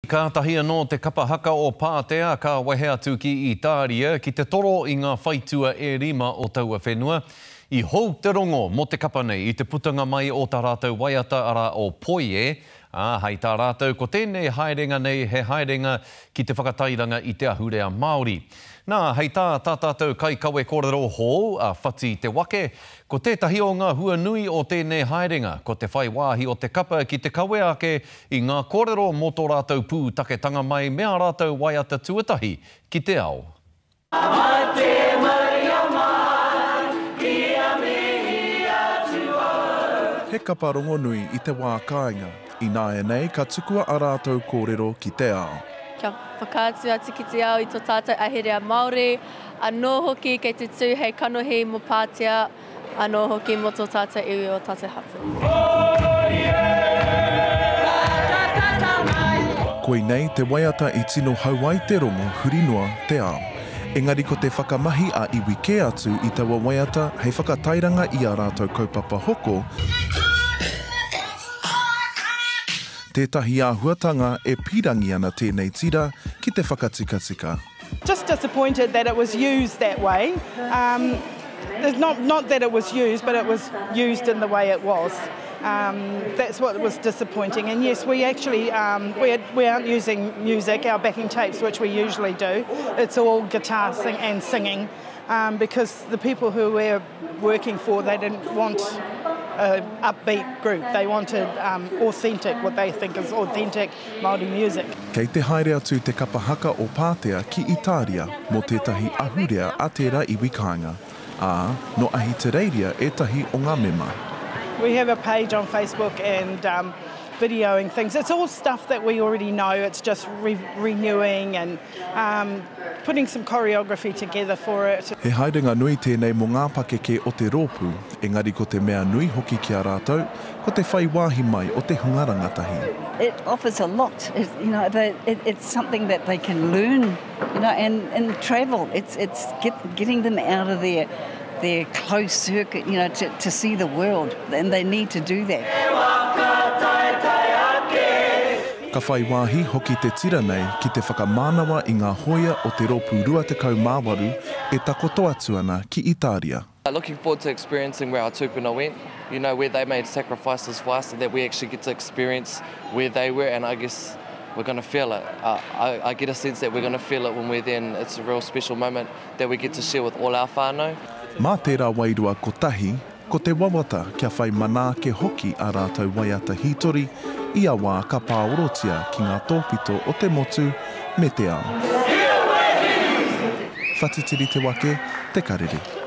Kātahi anō te kapahaka o Pātea ka wehe atu ki Itāria ki te toro i ngā whaitua e rima o taua whenua. I hou te rongo mo te kapa nei i te putanga mai o tā rātou waiata ara o Poi E. Hei tā rātou ko tēnei haerenga nei he haerenga ki te whakatairanga i te ahurea Māori. Nā, hei tā tātou kai kawe kōrero hou a Whatitiri Te Wake. Ko tētahi o ngā hua nui o tēnei haerenga, ko te whai wāhi o te kapa ki te kawe ake i ngā kōrero mō tō rātou pūtaketanga mai mea rātou waiata tuatahi ki te ao. He kapa rongo nui i te wā kāinga, i nā e nei ka tukua a rātou kōrero ki te ao. Kia whakātu atu ki te ao i tō tātou ahirea Māori, anō hoki kei te tū hei kanohi mo Pātea, anō hoki mo tō tātou iwi o tātou hatu. Koe nei te waiata i tino hauai te rongo hurinua te ao. Engari ko te whakamahi a iwi ke atu i taua waiata hei whakatairanga i a rātou kaupapa hoko, tētahi āhuatanga e pirangi ana tēnei tira ki te whakatikatika. Just disappointed that it was used that way. Not that it was used, but it was used in the way it was. That's what was disappointing. And yes, we actually we aren't using music, our backing tapes, which we usually do. It's all guitar and singing, because the people who we're working for, they didn't want an upbeat group. They wanted authentic, what they think is authentic Māori music. Kei te haere atu te kapahaka o Pātea ki Itāria mo tētahi ahurea a tērā iwi kāinga. No ahi te reiria e tahi o ngā mema. We have a page on Facebook and videoing things. It's all stuff that we already know. It's just renewing and putting some choreography together for it. He haerenga nui tēnei mo ngā pakeke o te rōpū, engari ko te mea nui hoki ki a rātou, ko te whai wāhi mai o te hungarangatahi. It offers a lot. It's something that they can learn, and travel. It's getting them out of their closed circuit, to see the world, and they need to do that. Ka whai wāhi hoki te tira nei ki te whakamānawa i ngā hoia o te rōpū rua te kaumāwaru e takoto atu ana ki Itāria. Looking forward to experiencing where our tūpuna went, where they made sacrifices for us, and that we actually get to experience where they were, and I guess we're going to feel it. I get a sense that we're going to feel it when we're there, and it's a real special moment that we get to share with all our whānau. Mā tērā wairua kotahi, ko te wawata kia whai manaake hoki a rātou waiata hitori, ia wā ka pāorotia ki ngā tōpito o te motu me te ao. Whatitiri Te Wake, te Karere.